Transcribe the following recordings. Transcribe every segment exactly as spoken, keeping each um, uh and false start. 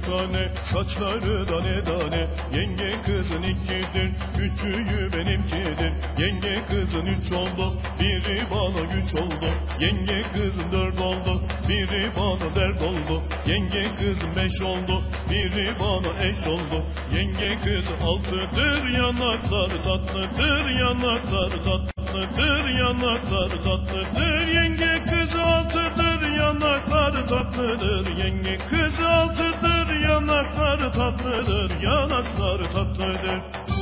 tane, saçları tane tane. Yenge kızın ikidir, üçüyü benimkidir. Yenge kızın üç oldu, biri bana güç oldu. Yenge kızın dört oldu, biri bana dert oldu. Yenge kızın beş oldu, biri bana eş oldu. Yenge kızı altıdır, yanakları tatlıdır, yanakları tatlıdır, yanakları tatlıdır. Yenge kızı altıdır, yanakları tatlıdır. Yenge kızı altıdır, yanakları tatlıdır, yanakları tatlıdır.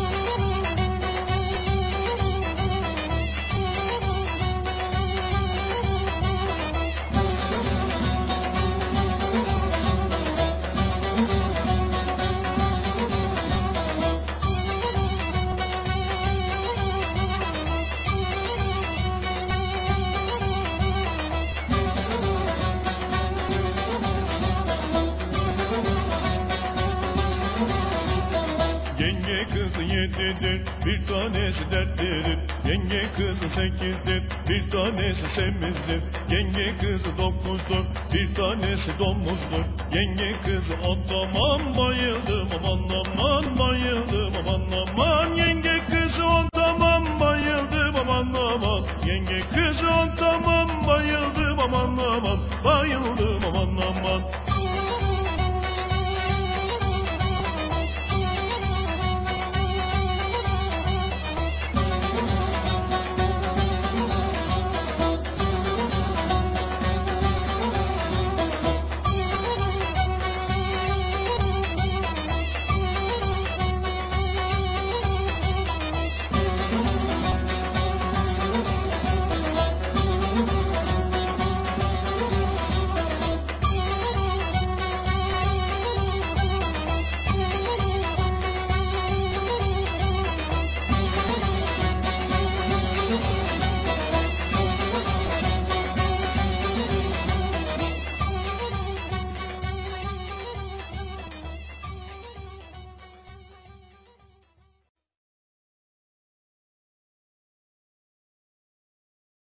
Yenge kızı yedidir, bir tanesi dertlidir. Yenge kızı sekizdir, bir tanesi semizdir. Yenge kızı dokuzdur, bir tanesi domuzdur. Yenge kızı o zaman bayıldı